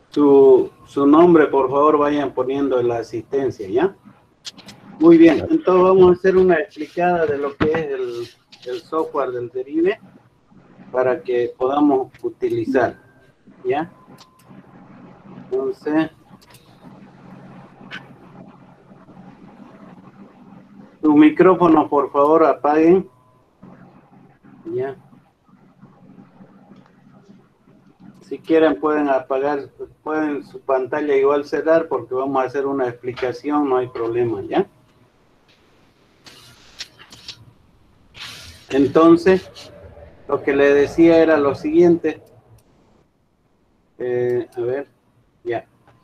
su nombre, por favor, vayan poniendo en la asistencia, ¿ya? Muy bien, entonces vamos a hacer una explicada de lo que es el software del Derive para que podamos utilizar, ¿ya? Entonces, su micrófono, por favor, apaguen, ¿ya? Si quieren pueden apagar, pueden su pantalla igual cerrar porque vamos a hacer una explicación, no hay problema, ¿ya? Entonces, lo que le decía era lo siguiente. A ver, ya.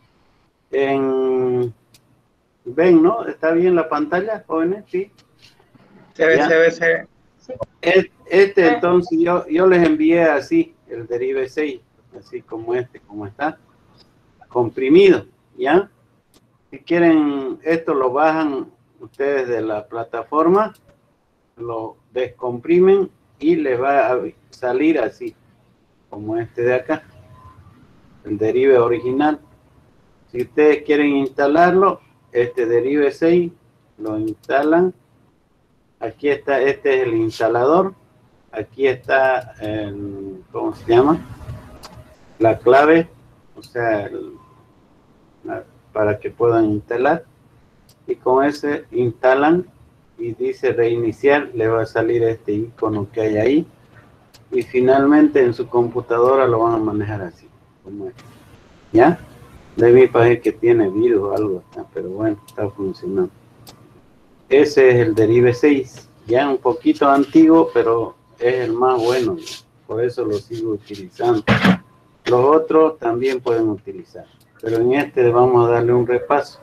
Ven, ¿no? ¿Está bien la pantalla, jóvenes? Sí. Se ve. Sí. Entonces, yo les envié así, el Derive 6, así como como está, comprimido, ¿ya? Si quieren, esto lo bajan ustedes de la plataforma, lo descomprimen y les va a salir así, como este de acá, el Derive original. Si ustedes quieren instalarlo, este Derive 6, lo instalan. Aquí está, este es el instalador. Aquí está, ¿cómo se llama? La clave, o sea, para que puedan instalar. Y con ese instalan y dice reiniciar, le va a salir este icono que hay ahí. Y finalmente en su computadora lo van a manejar así, como este. ¿Ya? Debe parecer que tiene virus o algo, pero bueno, está funcionando. Ese es el Derive 6, ya un poquito antiguo, pero es el más bueno, por eso lo sigo utilizando. Los otros también pueden utilizar, pero en este vamos a darle un repaso.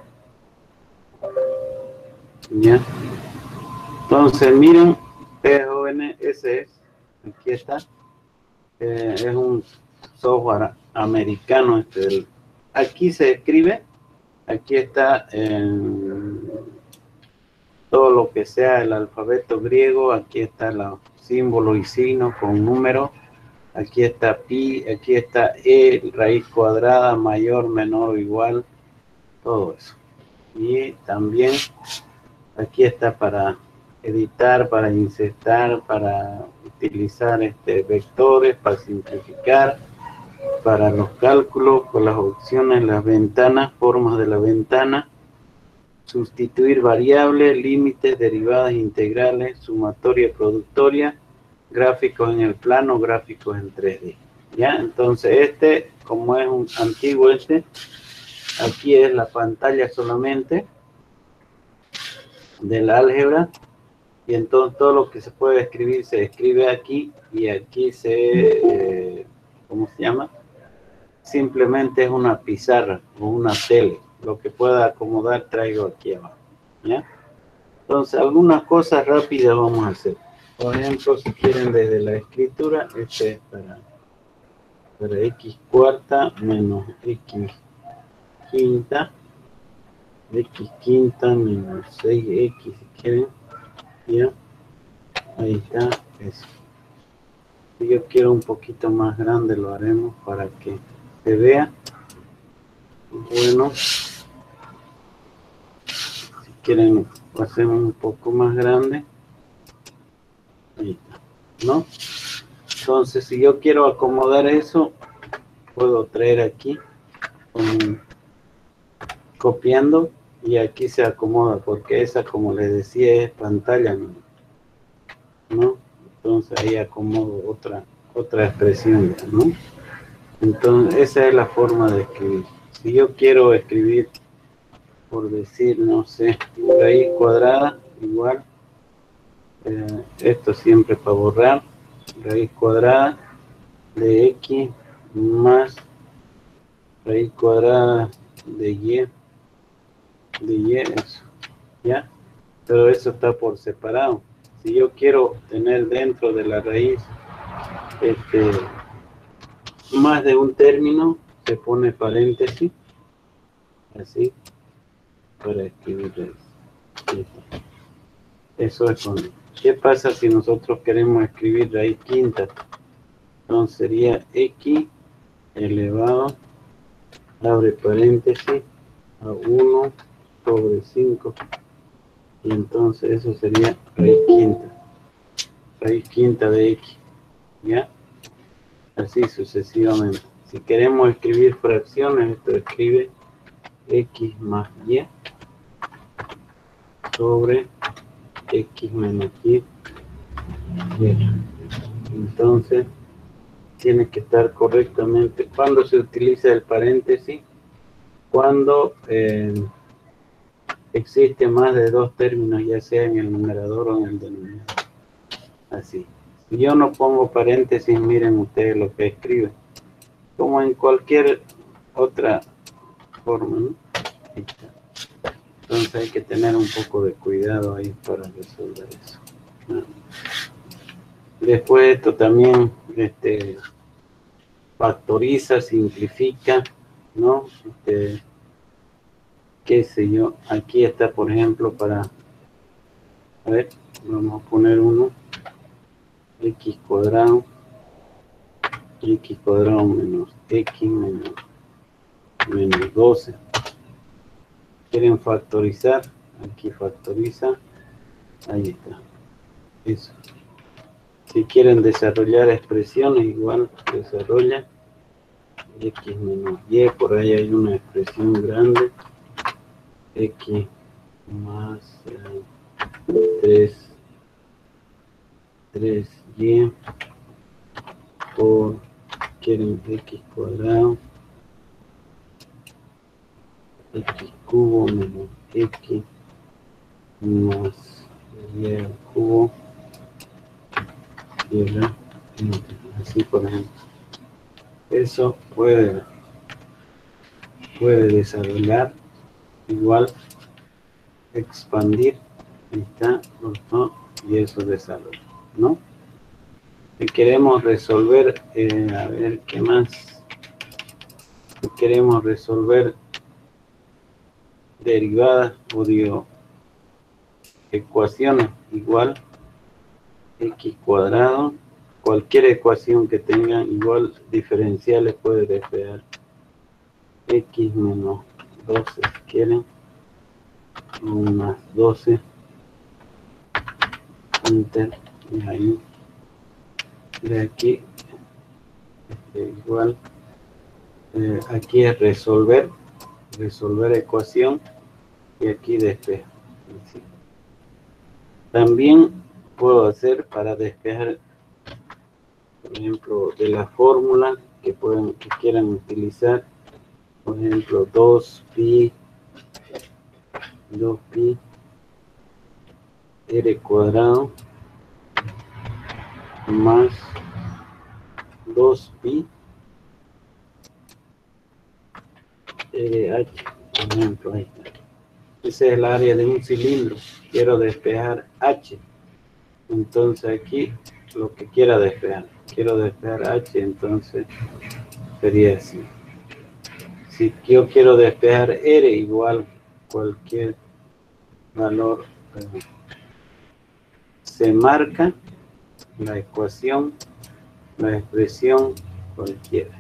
¿Ya? Entonces, miren, ustedes jóvenes, ese es, aquí está. Es un software americano. Aquí se escribe, aquí está todo lo que sea el alfabeto griego, aquí está los símbolos y signos con números, aquí está pi, aquí está e, raíz cuadrada, mayor, menor o igual, todo eso. Y también aquí está para editar, para insertar, para utilizar vectores, para simplificar, para los cálculos, con las opciones, las ventanas, formas de la ventana, sustituir variables, límites, derivadas integrales, sumatoria, productoria, gráficos en el plano, gráficos en 3D. ¿Ya? Entonces como es un antiguo aquí es la pantalla solamente del álgebra, y entonces todo lo que se puede escribir se escribe aquí, y aquí ¿cómo se llama? Simplemente es una pizarra o una tele. Lo que pueda acomodar traigo aquí abajo, ¿ya? Entonces, algunas cosas rápidas vamos a hacer. Por ejemplo, si quieren desde la escritura, es para x cuarta menos x quinta menos 6x si quieren, ¿ya? Ahí está, eso. Si yo quiero un poquito más grande, lo haremos para que se vea. Bueno, si quieren, lo hacemos un poco más grande. Ahí está, ¿no? Entonces, si yo quiero acomodar eso, puedo traer aquí, copiando, y aquí se acomoda, porque esa, como les decía, es pantalla, ¿no? Entonces ahí acomodo otra expresión, ¿no? Entonces, esa es la forma de escribir. Si yo quiero escribir, por decir, no sé, raíz cuadrada, igual, esto siempre para borrar, raíz cuadrada de x más raíz cuadrada de y, eso, ¿ya? Pero eso está por separado. Si yo quiero tener dentro de la raíz más de un término, se pone paréntesis, así, para escribir eso. Eso es con... ¿Qué pasa si nosotros queremos escribir raíz quinta? Entonces sería x elevado abre paréntesis, a 1 sobre 5, y entonces eso sería raíz quinta de x, ¿ya? Así sucesivamente. Si queremos escribir fracciones, esto escribe x más y sobre x menos y. Entonces, tiene que estar correctamente. ¿Cuándo se utiliza el paréntesis? Cuando existe más de dos términos, ya sea en el numerador o en el denominador. Así. Si yo no pongo paréntesis, miren ustedes lo que escribe. Como en cualquier otra forma, ¿no? Ahí está. Entonces hay que tener un poco de cuidado ahí para resolver eso. Después esto también factoriza, simplifica, ¿no? Qué sé yo, aquí está, por ejemplo, para, a ver, vamos a poner uno, x cuadrado menos x menos 12. ¿Quieren factorizar? Aquí factoriza, ahí está, eso. Si quieren desarrollar expresiones, igual desarrolla x menos y, por ahí hay una expresión grande, x más 3y por, quieren x cuadrado, x cubo menos x más y al cubo, y así por ejemplo. Eso puede desarrollar, igual expandir, ahí está, ¿no? Y eso desarrolla, ¿no? Si queremos resolver, a ver, ¿qué más? Si queremos resolver derivadas o digo, ecuaciones, igual x cuadrado, cualquier ecuación que tenga igual diferenciales puede despejar. X menos 12 si quieren, más 12, enter, y ahí, de aquí, igual, aquí es resolver ecuación, y aquí despeja. ¿Sí? También puedo hacer para despejar, por ejemplo, de la fórmula que quieran utilizar, por ejemplo, 2pi r cuadrado más 2pi RH, por ejemplo, ahí está. Ese es el área de un cilindro. Quiero despejar H. Entonces aquí lo que quiera despejar. Quiero despejar H, entonces sería así. Si yo quiero despejar R, igual cualquier valor se marca la ecuación, la expresión cualquiera.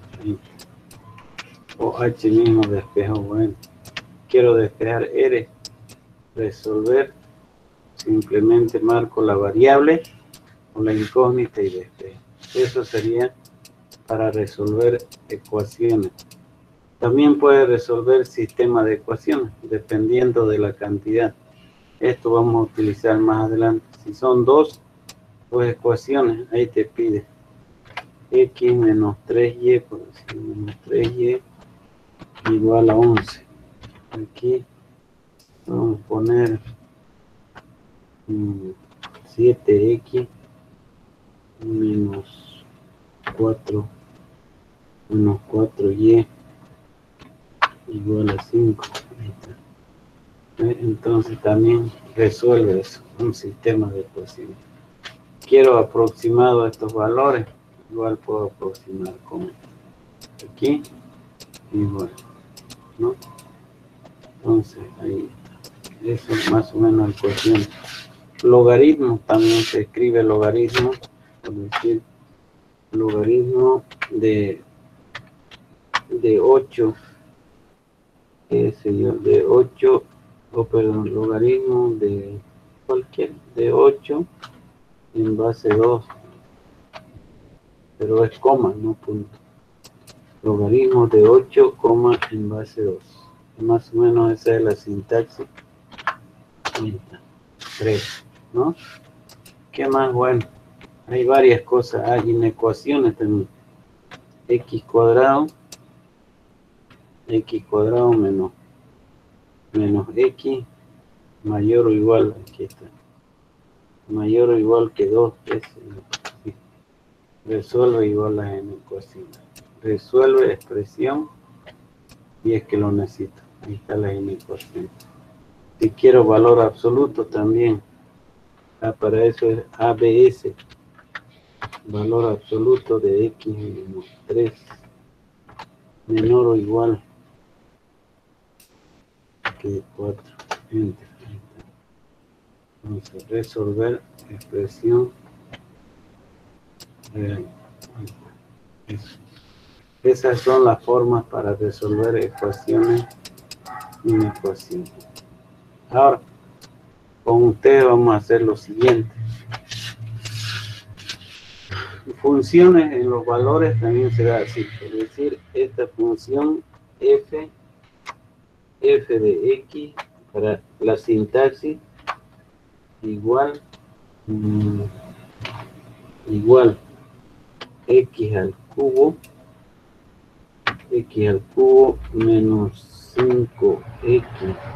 O H mismo despejo. Bueno, quiero despejar R, resolver, simplemente marco la variable o la incógnita y despejo. Eso sería para resolver ecuaciones. También puede resolver sistema de ecuaciones, dependiendo de la cantidad. Esto vamos a utilizar más adelante. Si son dos ecuaciones, ahí te pide x menos 3y, por decir, menos 3y igual a 11. Aquí vamos a poner 7x menos 4y igual a 5. Ahí está. Entonces también resuelve eso, un sistema de ecuaciones. Quiero aproximado a estos valores, igual puedo aproximar con aquí, igual, ¿no? Entonces ahí está. Eso es más o menos la ecuación. Logaritmo, también se escribe logaritmo, por decir, logaritmo de 8 qué sé yo, de 8, o perdón, logaritmo de cualquier, de 8 en base 2, pero es coma, no punto. Logaritmo de 8, coma en base 2. Más o menos esa es la sintaxis. Ahí está. 3, ¿no? ¿Qué más? Bueno, hay varias cosas. Hay inecuaciones también. X cuadrado menos X mayor o igual, aquí está, mayor o igual que 2, sí. Resuelve igual las inecuaciones. Resuelve expresión y es que lo necesito. Ahí está la inecuación. Si quiero valor absoluto también, para eso es ABS, valor absoluto de X menos 3, menor o igual que 4. Enter. Vamos a resolver expresión real. Esas son las formas para resolver ecuaciones y inecuaciones. Ahora, con ustedes vamos a hacer lo siguiente. Funciones en los valores también se da así. Es decir, esta función f de x para la sintaxis igual x al cubo menos 5x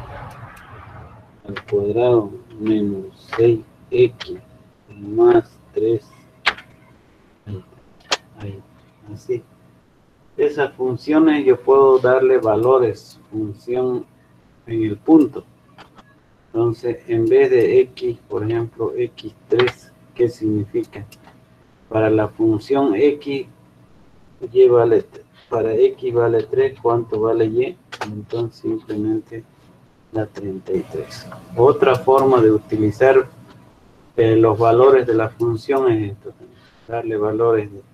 al cuadrado menos 6x más 3. Ahí, así. Esas funciones yo puedo darle valores, función en el punto. Entonces, en vez de x, por ejemplo, x3, ¿qué significa? Para la función x, y vale, para x vale 3, ¿cuánto vale y? Entonces, simplemente da 33. Otra forma de utilizar los valores de la función es esto. Darle valores de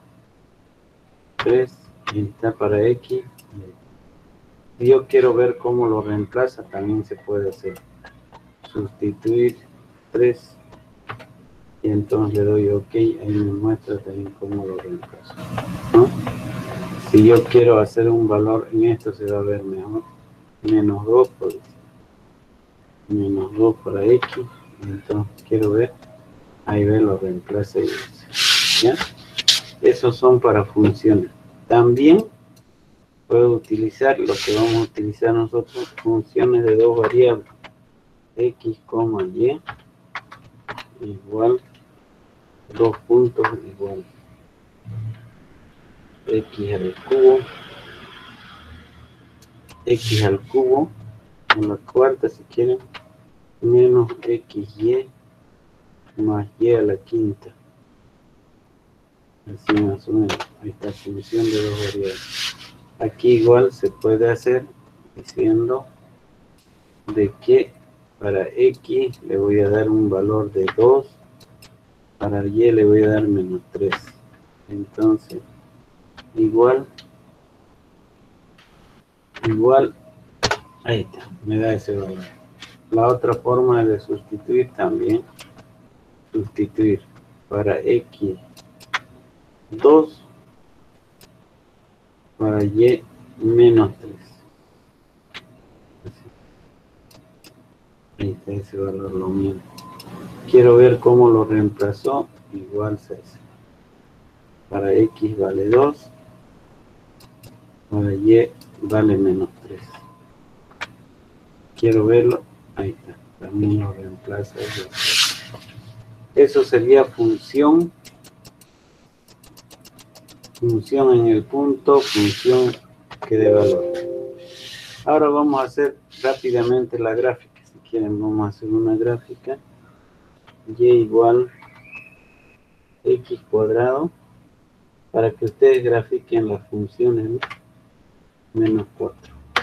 3, y está para x. Si yo quiero ver cómo lo reemplaza, también se puede hacer. Sustituir 3 y entonces le doy OK, ahí me muestra también cómo lo reemplazo, ¿no? Si yo quiero hacer un valor en esto, se va a ver mejor. Menos 2 para X, entonces quiero ver, ahí ve, lo reemplaza y ¿ya? Esos son para funciones. También puedo utilizar lo que vamos a utilizar nosotros, funciones de dos variables, X, Y, igual, 2 puntos igual, X al cubo, en la cuarta si quieren, menos XY más Y a la quinta. Así más o menos. Ahí está, función de dos variables. Aquí igual se puede hacer diciendo de que para X le voy a dar un valor de 2, para Y le voy a dar menos 3. Entonces, igual, ahí está, me da ese valor. La otra forma de sustituir también, sustituir para X 2, para Y menos 3. Ahí está ese valor, lo mismo. Quiero ver cómo lo reemplazó, igual se hace. Para X vale 2, para Y vale menos 3. Quiero verlo, ahí está, también lo reemplaza. Eso sería función en el punto, función que dé valor. Ahora vamos a hacer rápidamente la gráfica. Si quieren, vamos a hacer una gráfica. Y igual X cuadrado, para que ustedes grafiquen las funciones, ¿no? Menos 4.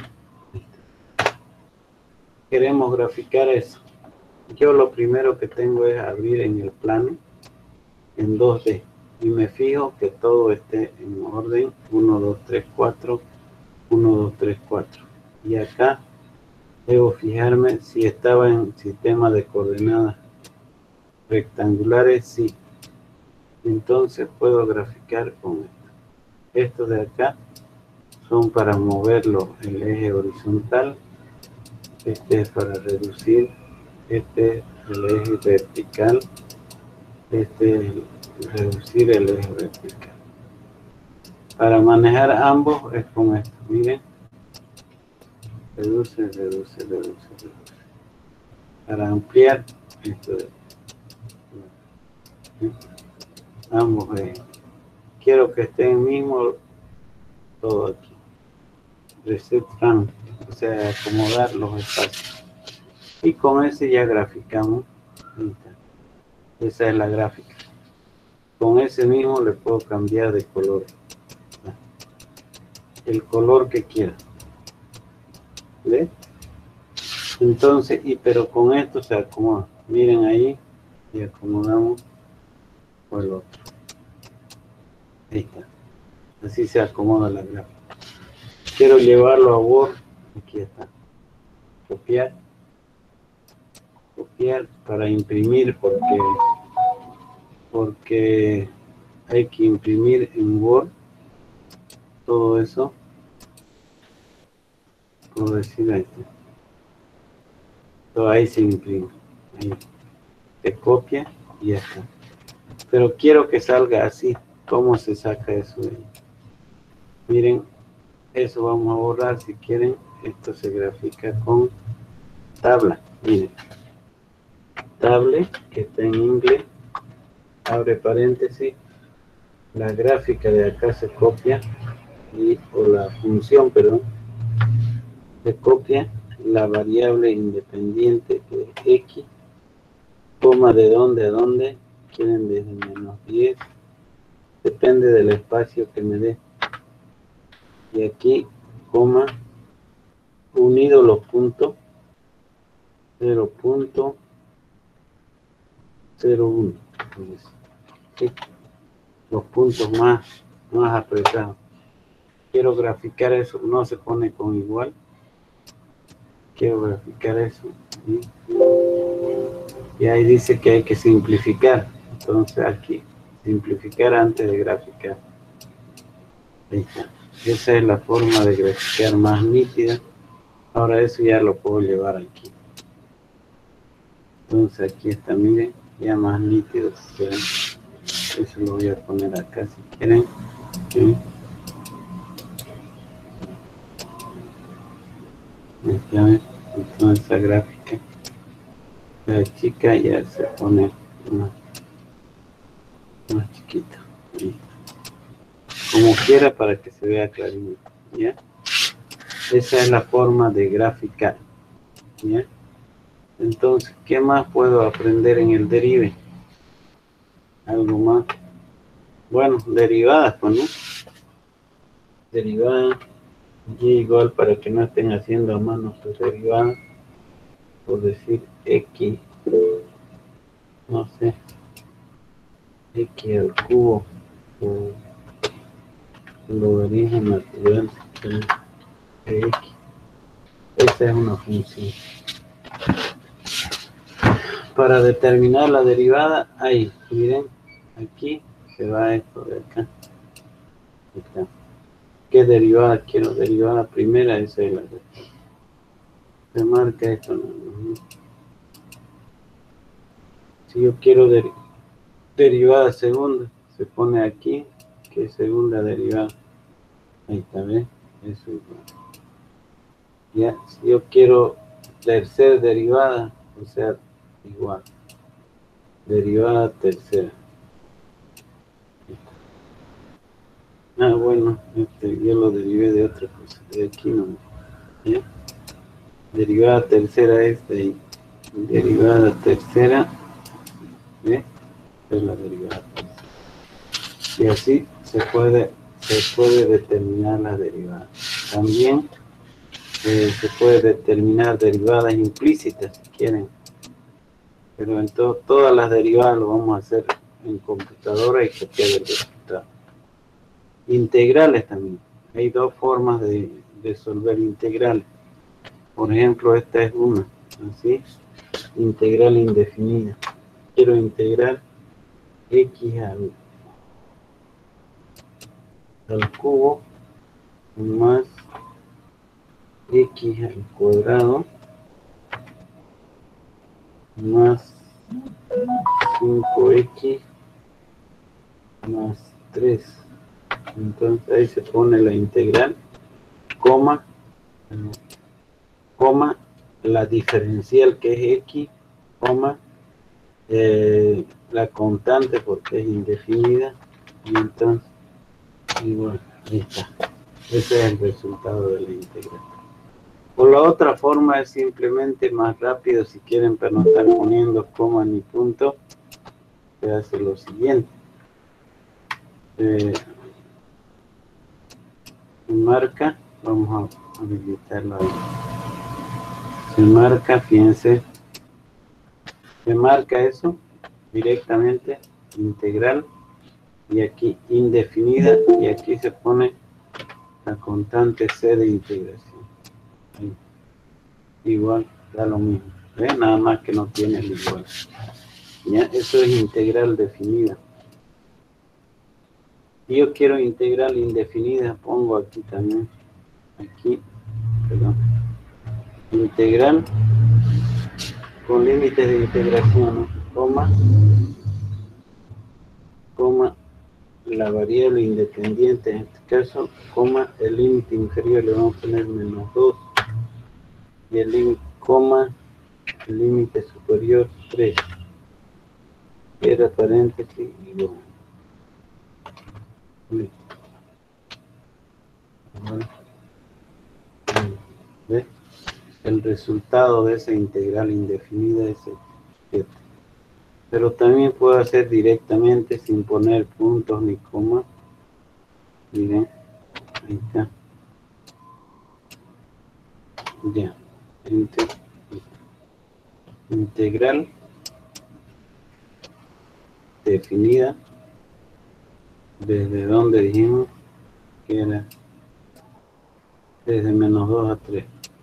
Queremos graficar eso. Yo lo primero que tengo es abrir en el plano en 2D y me fijo que todo esté en orden 1, 2, 3, 4, 1, 2, 3, 4. Y acá debo fijarme si estaba en sistema de coordenadas rectangulares, sí. Entonces puedo graficar con esto. Estos de acá son para moverlo el eje horizontal. Este es para reducir. Este es el eje vertical. Este es reducir el eje vertical. Para manejar ambos es con esto. Miren. Reduce, reduce, reduce, reduce. Para ampliar esto de ambos ejes. Quiero que estén mismo todo aquí. Reset run, o sea, acomodar los espacios. Y con ese ya graficamos. Ahí está. Esa es la gráfica. Con ese mismo le puedo cambiar de color. El color que quiera. ¿Ve? Entonces, pero con esto se acomoda. Miren ahí y acomodamos por el otro. Ahí está. Así se acomoda la gráfica. Quiero llevarlo a Word. Aquí está. Copiar. Copiar para imprimir porque hay que imprimir en Word todo eso. Por decir ahí está. Todo ahí se imprime. Ahí. Se copia y ya está. Pero quiero que salga así. ¿Cómo se saca eso de ahí? Miren, eso vamos a borrar si quieren. Esto se grafica con tabla. Miren. Tablet, que está en inglés. Abre paréntesis. La gráfica de acá se copia. O la función, perdón. Se copia la variable independiente que es X. Coma de dónde a dónde. Quieren desde -10. Depende del espacio que me dé. Y aquí, coma, unido los puntos, 0.01. ¿Sí? Los puntos más apretados. Quiero graficar eso, no se pone con igual. Quiero graficar eso. ¿Sí? Y ahí dice que hay que simplificar. Entonces aquí, simplificar antes de graficar. Ahí está. Esa es la forma de graficar más nítida. Ahora eso ya lo puedo llevar aquí. Entonces aquí está, miren, ya más nítido. Eso lo voy a poner acá si quieren. ¿Sí? Ya ven, entonces esa gráfica. La chica ya se pone más chiquita. ¿Sí? Como quiera para que se vea clarito. ¿Ya? Esa es la forma de graficar. ¿Ya? Entonces, ¿qué más puedo aprender en el derive? Algo más. Bueno, derivadas, pues, ¿no? Derivadas. Y igual para que no estén haciendo a mano sus derivadas. Por decir X. No sé. X al cubo. O logaritmo natural de X. Esa es una función. Para determinar la derivada, ahí, miren, aquí se va esto de acá. Acá. ¿Qué derivada quiero? Derivada primera, esa es la de acá. Se marca esto, ¿no? Si yo quiero derivada segunda, se pone aquí, que es segunda derivada. Ahí está, ¿ves? Eso es igual. Ya, si yo quiero tercera derivada, o sea, igual. Derivada tercera. Ah, bueno, yo lo derivé de otra cosa. De aquí no. ¿Ya? Derivada tercera es de ahí. Derivada tercera. ¿Ves? Es la derivada tercera. Y así se puede determinar la derivada. También se puede determinar derivadas implícitas si quieren. Pero en todas las derivadas lo vamos a hacer en computadora y copiar el resultado. Integrales también. Hay dos formas de resolver integrales. Por ejemplo, esta es una, así, integral indefinida. Quiero integrar x al cubo más x al cuadrado más 5x más 3. Entonces ahí se pone la integral, coma, la diferencial que es x, coma, la constante porque es indefinida, y entonces igual, ahí está. Ese es el resultado de la integral. O la otra forma es simplemente más rápido, si quieren, pero no estar poniendo coma ni punto, se hace lo siguiente. Se marca, vamos a habilitarlo ahí. Se marca, fíjense, se marca eso directamente, integral, y aquí indefinida, y aquí se pone la constante c de integración. Ahí. Igual, da lo mismo. ¿Ven? Nada más que no tiene el igual. ¿Ya? Eso es integral definida. Y yo quiero integral indefinida, pongo aquí también. Aquí, perdón. Integral con límites de integración, ¿no? Coma, la variable independiente, en este caso, coma, el límite inferior le vamos a poner menos 2. Y el límite, coma, el límite superior 3. Cierra paréntesis y bueno. ¿Ves? El resultado de esa integral indefinida es el 7. Pero también puedo hacer directamente sin poner puntos ni comas. Miren, ahí está. Ya. Integral definida. ¿Desde donde dijimos que era? Desde menos 2 a 3.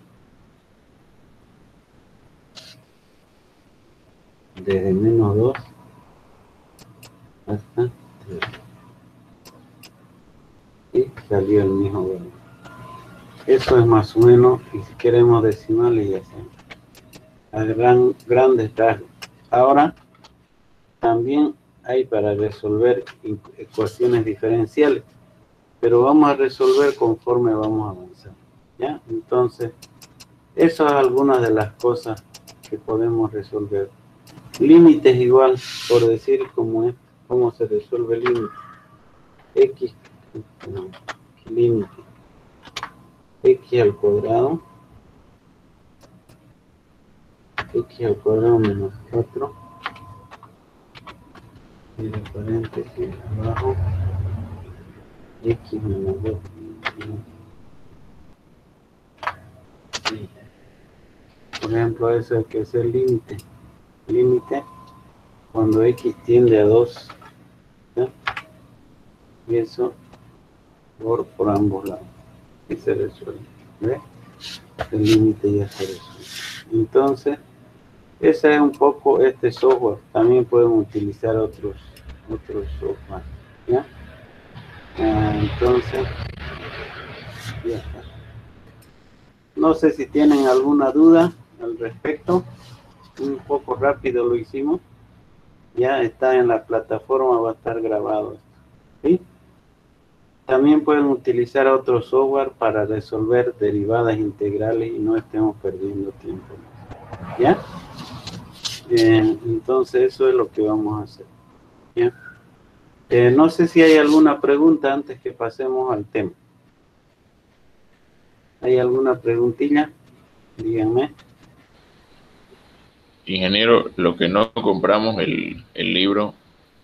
Desde menos 2 hasta 3. Y salió el mismo valor. Eso es más o menos, y si queremos decimales ya sea a grandes rasgos. Ahora, también hay para resolver ecuaciones diferenciales, pero vamos a resolver conforme vamos avanzando. ¿Ya? Entonces, esas son algunas de las cosas que podemos resolver. Límites igual, por decir cómo se resuelve el límite. X, no, límite. X al cuadrado. X al cuadrado menos 4. Y el paréntesis abajo. X menos 2. Sí. Por ejemplo, eso es que es el límite. Límite cuando X tiende a 2. ¿Ya? Y eso por ambos lados. Y se resuelve. ¿Ves? El límite ya se resuelve. Entonces, ese es un poco este software. También podemos utilizar otros software. ¿Ya? Entonces, ya está. No sé si tienen alguna duda al respecto. Un poco rápido lo hicimos. Ya está en la plataforma, va a estar grabado. ¿Sí? También pueden utilizar otro software para resolver derivadas integrales y no estemos perdiendo tiempo. ¿Ya? Entonces eso es lo que vamos a hacer. ¿Ya? No sé si hay alguna pregunta antes que pasemos al tema. ¿Hay alguna preguntilla? Díganme. Ingeniero, lo que no compramos el libro.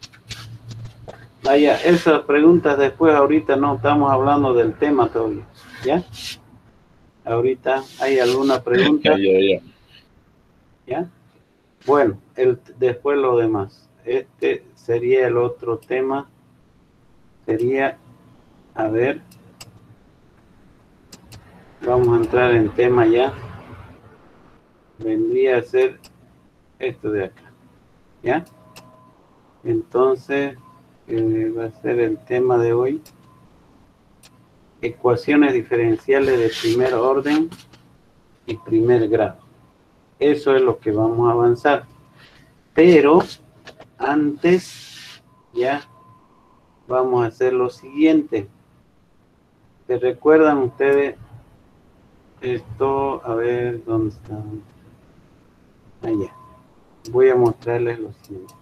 Vaya, esas preguntas después, ahorita no estamos hablando del tema todavía. ¿Ya? Ahorita, ¿hay alguna pregunta? ¿Ya? Bueno, después lo demás. Este sería el otro tema. Sería, a ver, vamos a entrar en tema ya. vendría a ser esto de acá, ¿ya? Entonces, va a ser el tema de hoy. Ecuaciones diferenciales de primer orden y primer grado. Eso es lo que vamos a avanzar. Pero antes ya vamos a hacer lo siguiente. ¿Se recuerdan ustedes esto? A ver, ¿dónde está? Allá. Voy a mostrarles lo siguiente.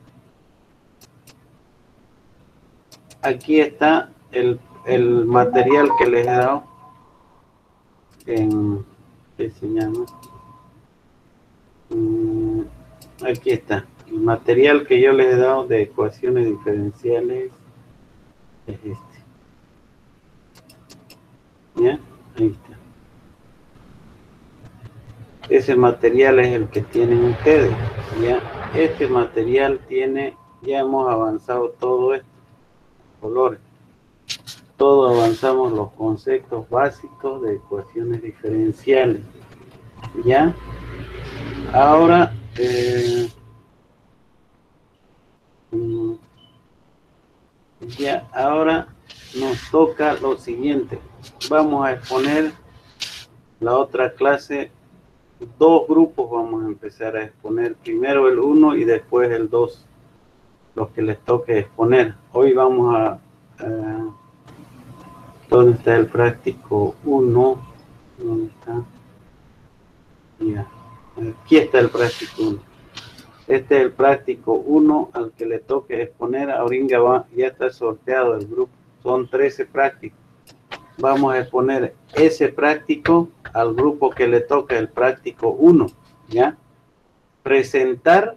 Aquí está el material que les he dado en, ¿qué se llama? Aquí está. El material que yo les he dado de ecuaciones diferenciales es este. ¿Ya? Ahí está. Ese material es el que tienen ustedes. ¿Ya? Este material tiene, ya hemos avanzado todo esto. Colores. Todo avanzamos los conceptos básicos de ecuaciones diferenciales. ¿Ya? Ahora, ahora nos toca lo siguiente. Vamos a exponer la otra clase. Dos grupos vamos a empezar a exponer. Primero el 1 y después el 2. Los que les toque exponer. Hoy vamos a ¿dónde está el práctico 1? ¿Dónde está? Ya. Aquí está el práctico 1. Este es el práctico 1 al que le toque exponer. Ahorita ya está sorteado el grupo. Son 13 prácticos. Vamos a exponer ese práctico al grupo que le toca el práctico 1. ¿Ya? Presentar.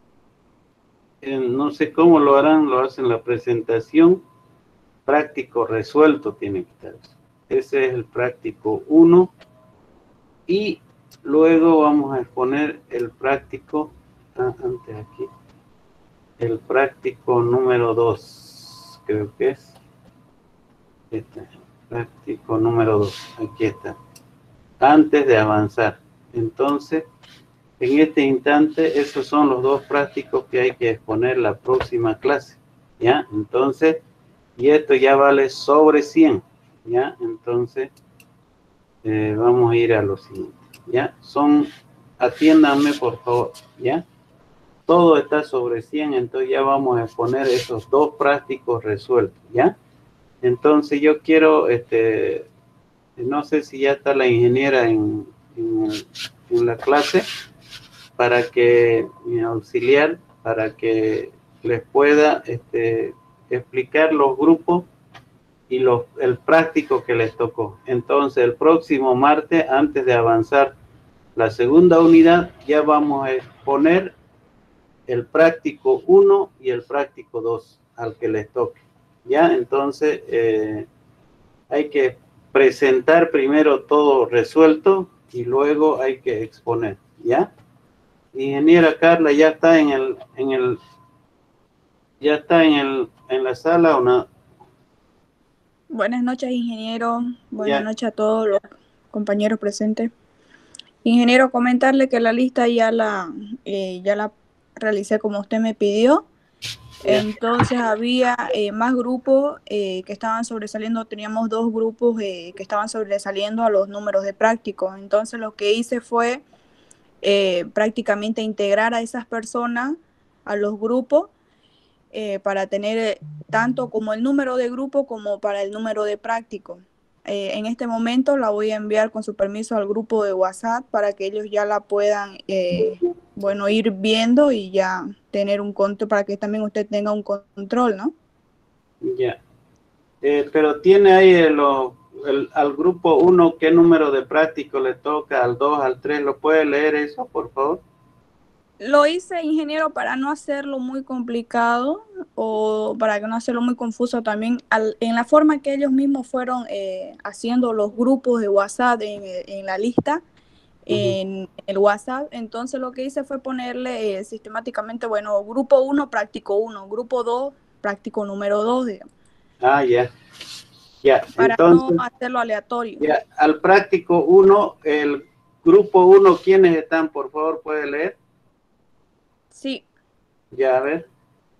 No sé cómo lo harán. Lo hacen la presentación. Práctico resuelto tiene que estar. Ese es el práctico 1. Y luego vamos a exponer el práctico, antes aquí, el práctico número 2, creo que es. Este, práctico número 2, aquí está. Antes de avanzar. Entonces, en este instante, esos son los dos prácticos que hay que exponer la próxima clase. ¿Ya? Entonces, y esto ya vale sobre 100. ¿Ya? Entonces, vamos a ir a lo siguiente. ¿Ya? Atiéndanme por favor. ¿Ya? Todo está sobre 100, entonces ya vamos a exponer esos dos prácticos resueltos. ¿Ya? Entonces yo quiero, no sé si ya está la ingeniera en la clase, para que, mi auxiliar, para que les pueda explicar los grupos y el práctico que les tocó. Entonces, el próximo martes, antes de avanzar la segunda unidad, ya vamos a exponer el práctico 1 y el práctico 2 al que les toque. ¿Ya? Entonces, hay que presentar primero todo resuelto y luego hay que exponer. ¿Ya? Ingeniera Carla, ¿ya está en la sala o no? Buenas noches, ingeniero. Buenas noches a todos los compañeros presentes. Ingeniero, comentarle que la lista ya la realicé como usted me pidió. Entonces había más grupos que estaban sobresaliendo. Teníamos dos grupos que estaban sobresaliendo a los números de prácticos. Entonces lo que hice fue prácticamente integrar a esas personas a los grupos para tener tanto como el número de grupo como para el número de práctico. En este momento la voy a enviar con su permiso al grupo de WhatsApp para que ellos ya la puedan, ir viendo y ya tener un control, para que también usted tenga un control, ¿no? Ya. Pero tiene ahí al grupo 1, ¿qué número de práctico le toca? Al 2, al 3, ¿lo puede leer eso, por favor? Lo hice, ingeniero, para no hacerlo muy complicado o para que no hacerlo muy confuso también. En la forma que ellos mismos fueron haciendo los grupos de WhatsApp en la lista, en el WhatsApp, entonces lo que hice fue ponerle sistemáticamente, grupo 1, práctico 1, grupo 2, práctico número 2, digamos. Ah, ya. Ya, para entonces, no hacerlo aleatorio. Ya, al práctico 1, grupo 1, ¿quiénes están? Por favor, ¿puede leer? Sí. Ya, a ver.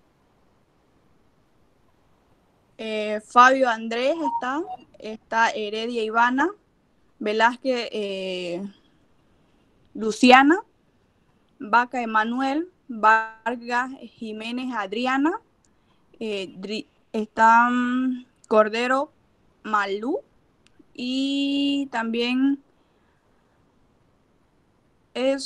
Fabio Andrés está Heredia Ivana, Velázquez Luciana, Vaca Emanuel, Vargas Jiménez Adriana, están Cordero Malú y también es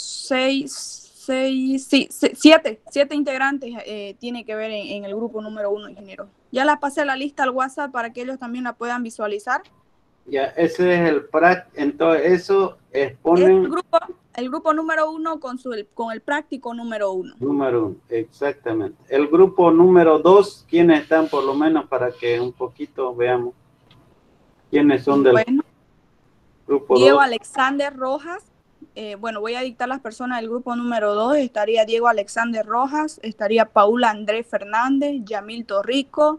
siete integrantes tiene que ver en el grupo número 1, ingeniero. Ya la pasé la lista al WhatsApp para que ellos también la puedan visualizar. Ya, ese es el entonces eso exponen... El grupo número 1 con el práctico número 1. Número 1, exactamente. El grupo número 2, ¿quiénes están por lo menos para que un poquito veamos quiénes son del grupo 2? Diego Alexander Rojas. Bueno, voy a dictar las personas del grupo número 2. Estaría Diego Alexander Rojas, estaría Paula Andrés Fernández, Yamil Torrico,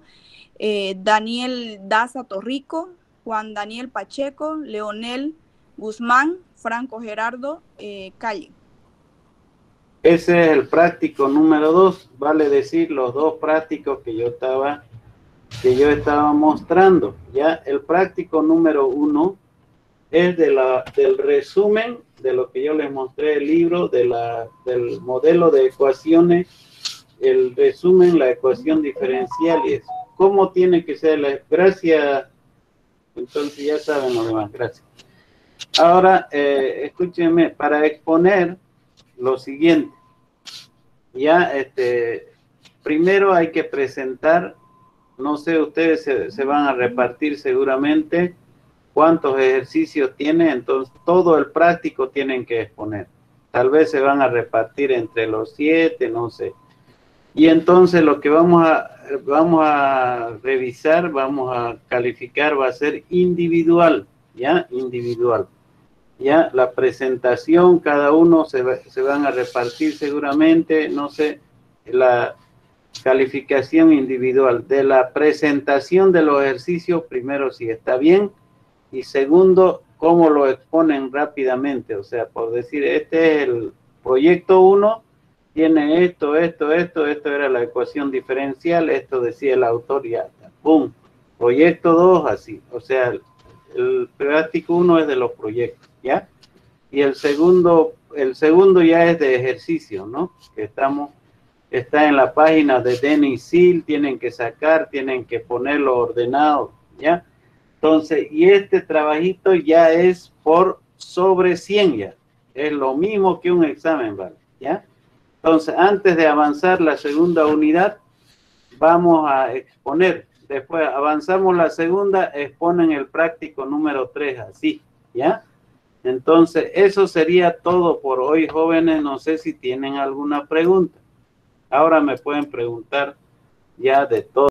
Daniel Daza Torrico, Juan Daniel Pacheco, Leonel Guzmán, Franco Gerardo Calle. Ese es el práctico número 2, vale decir los dos prácticos que yo estaba mostrando. Ya el práctico número 1 es del resumen de lo que yo les mostré el libro, del modelo de ecuaciones, el resumen, la ecuación diferencial y eso. ¿Cómo tiene que ser la gracia? Entonces ya saben lo demás, gracias. Ahora, escúchenme, para exponer lo siguiente, ya, primero hay que presentar, no sé, ustedes se van a repartir seguramente cuántos ejercicios tienen, entonces todo el práctico tienen que exponer. Tal vez se van a repartir entre los 7, no sé. Y entonces lo que vamos a revisar, vamos a calificar, va a ser individual, ¿ya? Individual. Ya, la presentación, cada uno se van a repartir seguramente, no sé, la calificación individual de la presentación de los ejercicios, primero si está bien, y segundo, cómo lo exponen rápidamente, o sea, por decir, este es el proyecto 1, tiene esto era la ecuación diferencial, esto decía el autor, ya, ¡pum! Proyecto 2, así, o sea, el práctico 1 es de los proyectos, ¿ya? Y el segundo ya es de ejercicio, ¿no? Que está en la página de Denis Seal, tienen que sacar, tienen que ponerlo ordenado, ¿ya? Entonces, y este trabajito ya es por sobre 100 ya. Es lo mismo que un examen, ¿vale? ¿Ya? Entonces, antes de avanzar la segunda unidad, vamos a exponer. Después avanzamos la segunda, exponen el práctico número 3, así, ¿ya? Entonces, eso sería todo por hoy, jóvenes. No sé si tienen alguna pregunta. Ahora me pueden preguntar ya de todo.